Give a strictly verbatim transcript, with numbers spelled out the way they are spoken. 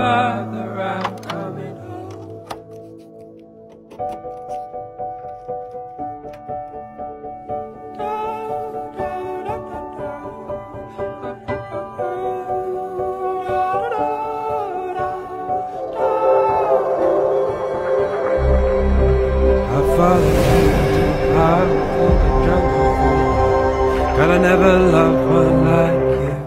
Father, I'm coming home. Our father came out in the jungle, but I never loved one like you.